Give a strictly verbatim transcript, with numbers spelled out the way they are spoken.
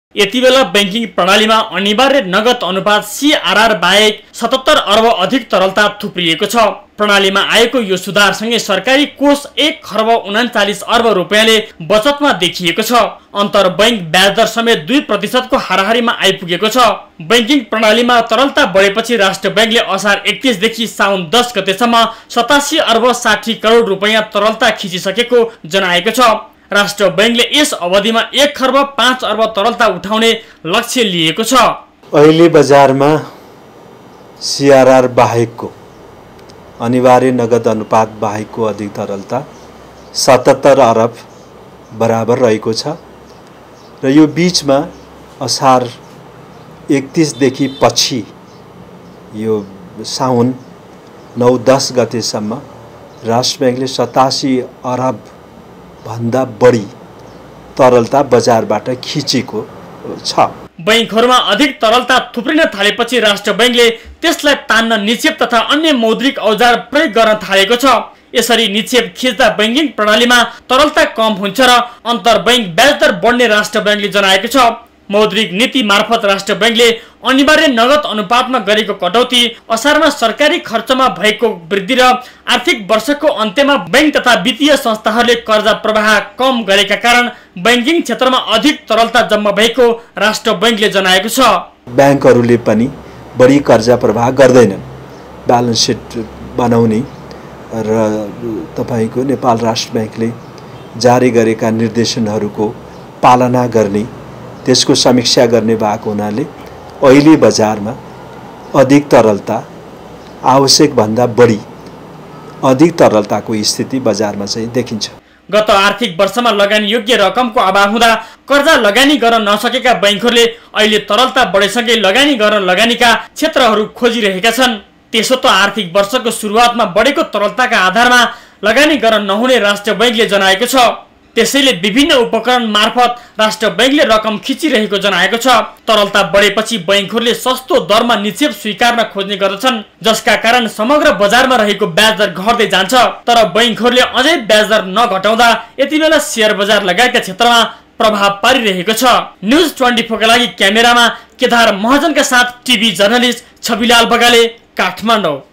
यति बेला बैंकिङ प्रणालीमा अनिवार्य नगद अनुपात सीआरआर बाहेक सतहत्तर अर्ब अधिक तरलता थुप्रिएको छ। प्रणालीमा आएको यो सुधारसँगै सरकारी कोष एक खर्ब उनाचालिस अर्ब रुपियाँले बचतमा देखिएको छ। अन्तर बैंक ब्याज दर समेत दुई प्रतिशतको हाराहारीमा आइपुगेको छ। बैंकिङ प्रणालीमा तरलता बढेपछि राष्ट्र बैंकले असार एकतीसदेखि साउन दस गतेसम्म सतासी अर्ब साठी करोड रुपियाँ तरलता खिचिसकेको जनाएको छ। राष्ट्र बैंकले यस अवधिमा एक खर्ब पाँच अर्ब तरलता उठाउने लक्ष्य लिएको छ। अहिले बजारमा सीआरआर बाहेकको अनिवार्य नगद अनुपात बाहेकको अधिक तरलता सतहत्तर अर्ब बराबर रहेको छ र यो बीचमा असार एकतीसदेखि पछि यो साउन नौ दस गतेसम्म राष्ट्र बैंकले सतासी अर्ब भन्दा बढी तरलता बजारबाट खिचेको छ। बैंकहरुमा अधिक तरलता थुप्रिन थालेपछि राष्ट्र बैंकले त्यसलाई तान्न निक्षेप तथा अन्य मौद्रिक औजार प्रयोग गर्न थालेको छ। यसरी निक्षेप खिच्दा बैंकिङ प्रणालीमा तरलता कम हुन्छ र अन्तर बैंक ब्याज दर बढ्ने राष्ट्र बैंकले जनाएको छ। मौद्रिक नीति मार्फत राष्ट्र बैंकले अनिवार्य नगद अनुपातमा गरेको कटौती असारमा सरकारी खर्चमा भएको वृद्धि र आर्थिक वर्षको अन्त्यमा बैंक तथा वित्तीय संस्थाहरूले कर्जा प्रवाह कम गरेका कारण बैंकिङ क्षेत्रमा अधिक तरलता जम्मा भएको राष्ट्र बैंकले जनाएको छ। बैंकहरूले पनि बढी कर्जा प्रवाह गर्दैनन्। ब्यालेन्स सिट बनाउने र तपाईको नेपाल राष्ट्र बैंकले जारी गरेका निर्देशनहरूको पालना गर्ने त्यसको समीक्षा गर्ने भएको हुनाले अहिले बजारमा अधिक तरलता आवश्यक भन्दा बढी अधिक तरलताको स्थिति बजारमा चाहिँ देखिन्छ। गत आर्थिक वर्षमा लगानी योग्य रकमको अभाव हुँदा कर्जा लगानी गर्न नसकेका बैंकहरूले अहिले तरलता बढेसँगै लगानी गर्न लगानीका क्षेत्रहरू खोजिरहेका छन्। त्यसो त आर्थिक वर्षको सुरुवातमा बढेको तरलताका आधारमा लगानी गर्न नहुने राष्ट्र बैंकले जनाएको छ। त्यसैले विभिन्न उपकरण मार्फत राष्ट्र बैंकले रकम खिचिरहेको जनाएको छ। तरलता बढेपछि बैंकहरूले सस्तो दरमा निक्षेप स्वीकार्न खोज्ने गर्दछन्, जसका कारण समग्र बजारमा रहेको ब्याज दर घट्दै जान्छ। तर बैंकहरूले अझै ब्याज दर नघटाउँदा यति बेला शेयर बजार लगायतका क्षेत्रमा प्रभाव पारिरहेको छ। न्यूज ट्वेन्टी फोर का लागि क्यामेरामा केदार महजनका साथ टिभी जर्नलिस्ट छविलाल बगाले, काठमाडौँ।